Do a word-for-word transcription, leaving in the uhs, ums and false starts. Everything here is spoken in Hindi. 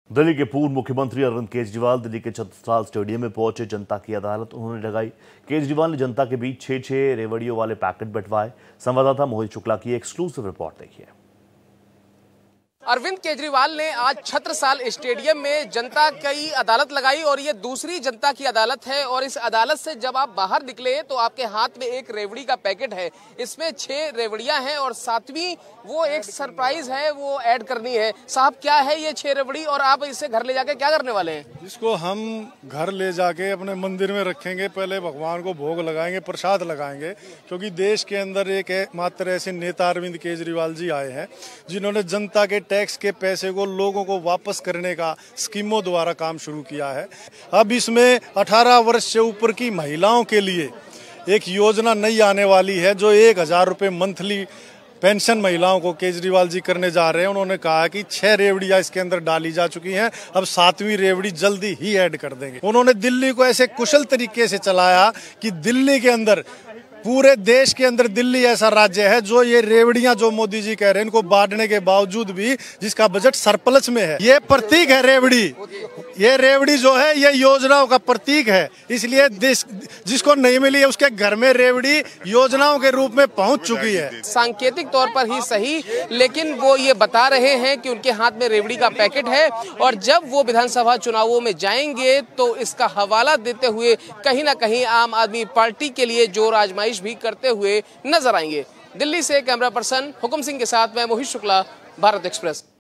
दिल्ली के पूर्व मुख्यमंत्री अरविंद केजरीवाल दिल्ली के छत्रसाल स्टेडियम में पहुंचे। जनता की अदालत उन्होंने लगाई। केजरीवाल ने जनता के बीच छह छह रेवड़ियों वाले पैकेट बंटवाए। संवाददाता मोहित शुक्ला की एक्सक्लूसिव रिपोर्ट देखिए। अरविंद केजरीवाल ने आज छत्रसाल स्टेडियम में जनता की अदालत लगाई और ये दूसरी जनता की अदालत है। और इस अदालत से जब आप बाहर निकले तो आपके हाथ में एक रेवड़ी का पैकेट है। इसमें छह रेवड़ियां हैं और सातवीं वो एक सरप्राइज है, वो ऐड करनी है। साहब, क्या है ये छह रेवड़ी और आप इसे घर ले जाके क्या करने वाले हैं? इसको हम घर ले जाके अपने मंदिर में रखेंगे। पहले भगवान को भोग लगाएंगे, प्रसाद लगाएंगे, क्योंकि देश के अंदर एक मात्र ऐसे नेता अरविंद केजरीवाल जी आए हैं जिन्होंने जनता के टैक्स के पैसे को लोगों को वापस करने का स्कीमों द्वारा काम शुरू किया है। अब इसमें अठारह वर्ष से ऊपर की महिलाओं के लिए एक योजना नई आने वाली है, जो एक हजार रुपये मंथली पेंशन महिलाओं को केजरीवाल जी करने जा रहे हैं। उन्होंने कहा कि छह रेवड़ियां इसके अंदर डाली जा चुकी हैं, अब सातवीं रेवड़ी जल्दी ही ऐड कर देंगे। उन्होंने दिल्ली को ऐसे कुशल तरीके से चलाया कि दिल्ली के अंदर, पूरे देश के अंदर दिल्ली ऐसा राज्य है जो ये रेवड़ियां जो मोदी जी कह रहे हैं इनको बांटने के बावजूद भी जिसका बजट सरप्लस में है। ये प्रतीक है रेवड़ी, ये रेवड़ी जो है ये योजनाओं का प्रतीक है। इसलिए जिसको नहीं मिली है उसके घर में रेवड़ी योजनाओं के रूप में पहुंच चुकी है। सांकेतिक तौर पर ही सही, लेकिन वो ये बता रहे हैं कि उनके हाथ में रेवड़ी का पैकेट है और जब वो विधानसभा चुनावों में जाएंगे तो इसका हवाला देते हुए कहीं ना कहीं आम आदमी पार्टी के लिए जोर आजमाइश भी करते हुए नजर आएंगे। दिल्ली से कैमरा पर्सन हुकुम सिंह के साथ मैं मोहित शुक्ला, भारत एक्सप्रेस।